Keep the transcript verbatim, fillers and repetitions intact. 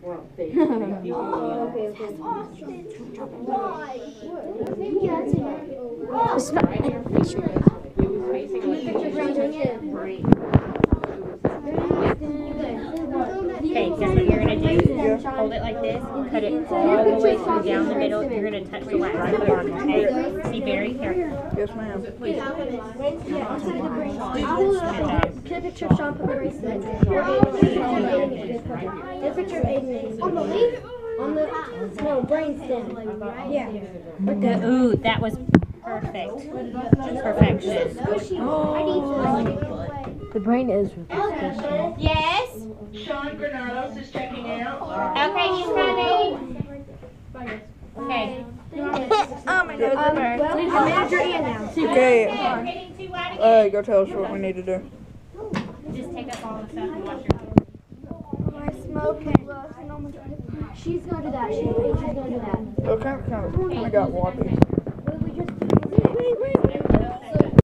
Well, they make people. Oh, okay, okay. Yeah, that's It's not right here. It was facing like Okay, guess what you're going to do? Hold it like this, cut it all the way through down the middle. You're going to touch the wax at the bottom, okay? Be very careful. Yes, ma'am. Get a picture of Sean put the bracelet. Get a picture of Aiden. On the leaf? On the, no, brainstem. Yeah. Good. Ooh, that was perfect. Perfection. The brain is. Yes? Sean Granados is checking out. Okay, he's coming. Okay. Oh my nose Um, well, our manager Ian now. Okay. Getting too wide again. Uh, go tell us what we need to do. Just take up all the stuff and wash your hands. My smoke is low. She's gonna do that. She, she's gonna do that. So kind of, kind of, kind of got wobbly.